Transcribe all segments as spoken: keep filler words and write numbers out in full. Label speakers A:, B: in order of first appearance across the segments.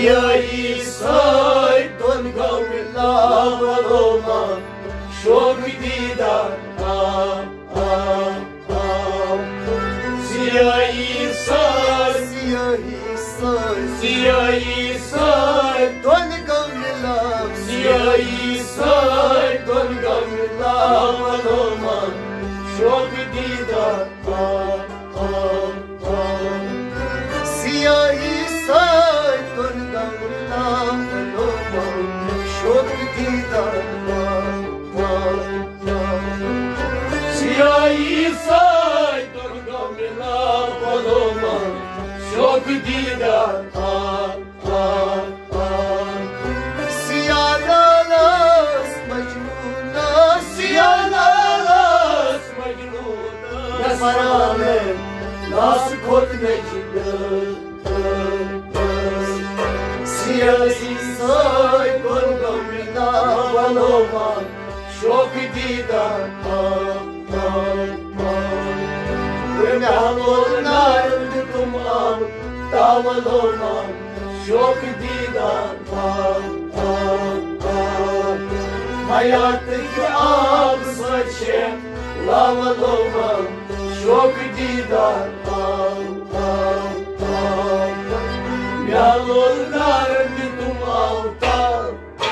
A: Siyahi say don gamla baloma şok didar ah ah ah. Siyahi say
B: Siyahi say
A: Siyahi say
B: don gamla
A: Siyahi say don gamla baloma şok didar ah ah ah.
B: Siyahi say don gamla baloma şok didar
A: Siyahi say don gamla baloma şok didar ah ah ah.
B: Siyalalas Mecnun'a
A: Siyalalas Mecnun'a Nasrane Nas kot mecnun Siyahi say don gamla baloma şok didar ah ah ah. Mehalolnar tum am tavaloma şok didar ah ah ah. Hayat ki ab saçe lavaloma şok didar ah ah ah. Mehalolnar tum am tal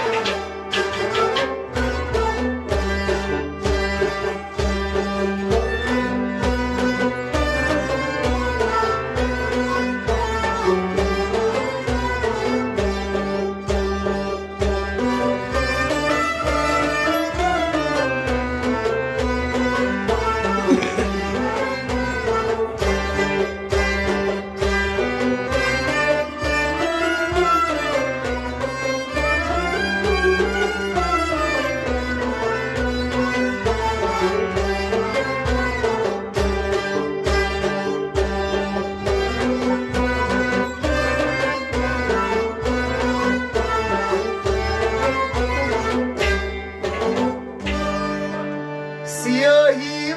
B: Siyahi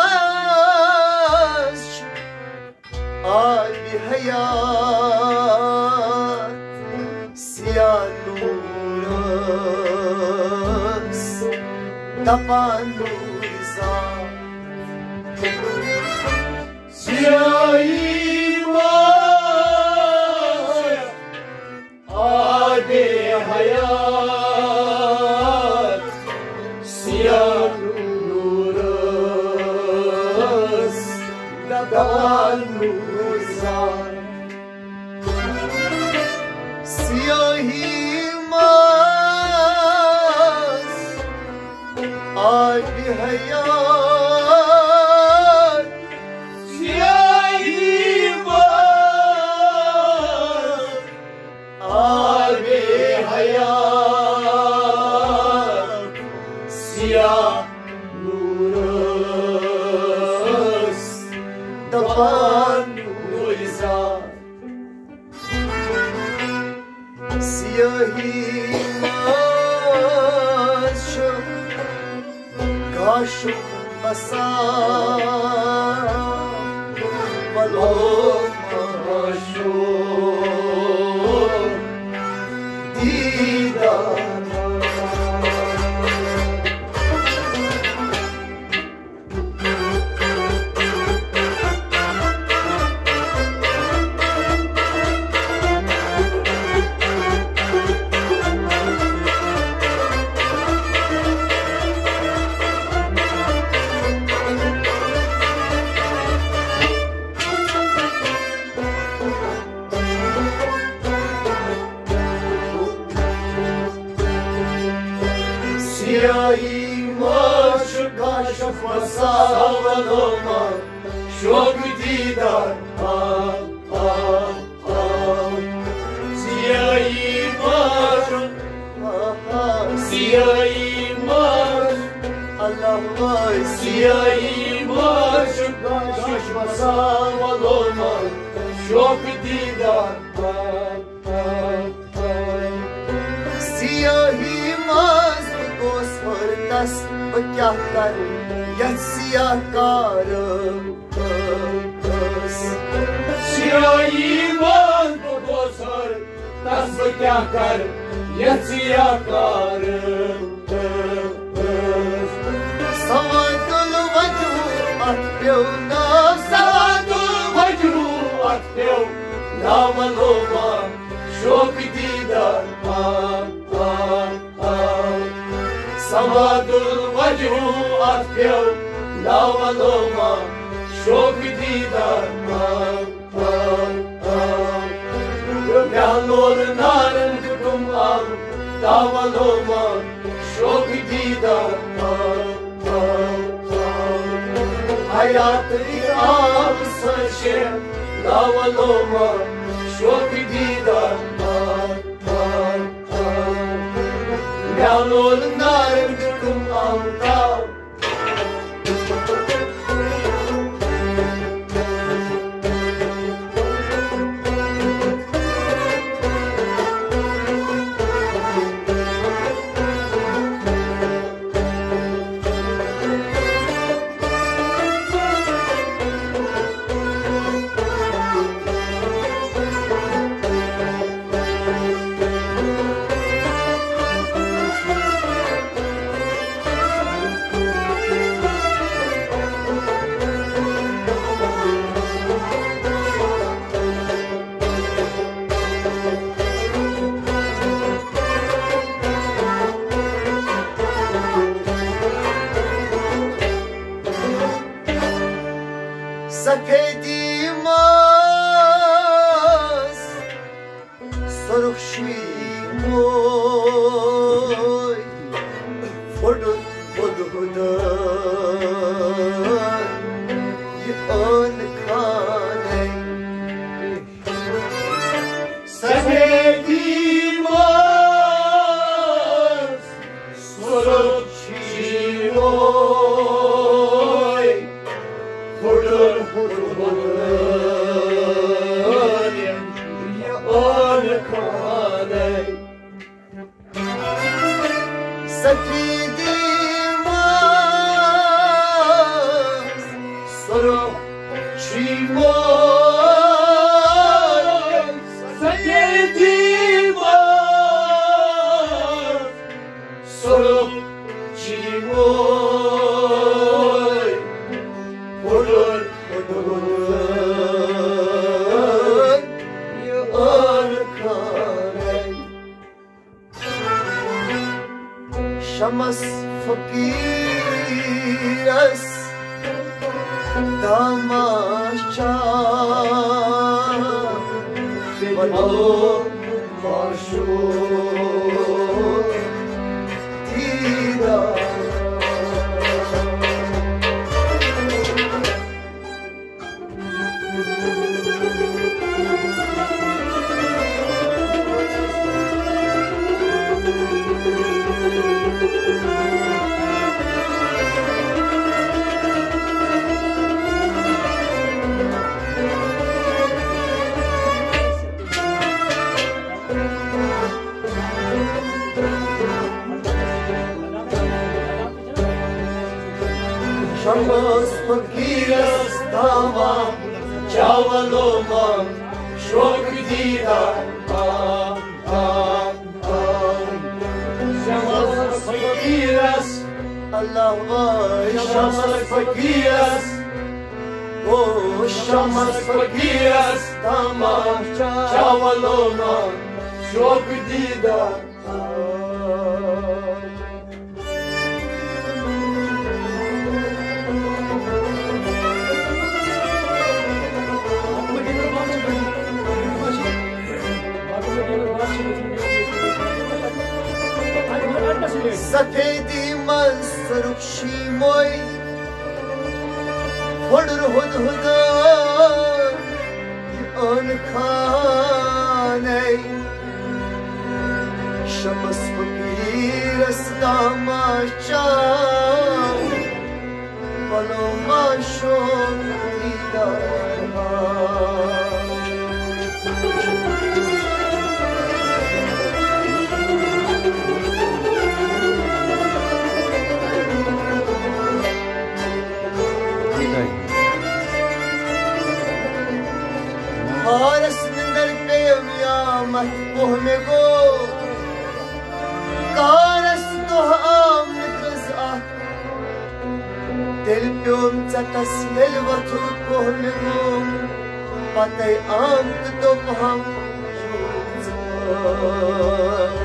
B: maş Ali hayat Siyah nuras Tapan nurizat
A: Siyahi maş adi hayat Siyah nuras Tapan nurizat
B: Siyahi maş Ali hayat
A: Siyahi maş adi hayat Siyah nuras Tapan nurizat
B: Siyahi maş Kaşık basar Baloma
A: şok
B: didar
A: Siyahi maş kaşık basar baloma şok didar ah ah ah. Siyahi maş Siyahi maş
B: Allah vay
A: Siyahi maş kaşık basar baloma şok didar ah ah ah.
B: Siyahi maz gosfar tas क्या कर यत्सिया कारम
A: Siyahi man bu bozar nasıl yakar yatsı yakarım
B: Savadul vajhu atpyo na
A: Savadul vajhu atpyo navaloma şok didar an an an Savadul vajhu atpyo navaloma şok didar an an an Gömyanor narın tutum al davaloma şok didar an an an Hayatı al saçım davaloma şok didar an an an Gömyanor narın tutum al dav Sakedimas sorukşimoy Fordun bodudan Yön kane Sakedimas sorukşimoy Fordun bodudan Yön kane
B: Sakedimas
A: sorukşimoy Sakedimas sorukşimoy Fordun bodudan Yön kane Şamas fakiras Damaşça Valo maşur Didar Şamas fakiras tamam Çavaloma şok didar an an an Şamas fakiras Allah vay Şamas fakiras Oh Şamas fakiras tamam Çavaloma şok didar Sakedimas sorukşimoy Fordur hudhudan Yön kane Şamas fakiras damaşça Valoma şok didar Haras nindar peyam मत पोह में गो कारस तो आम निकसा दिल प्योम चतस यल वथुर पोह में गो पते आम तो हम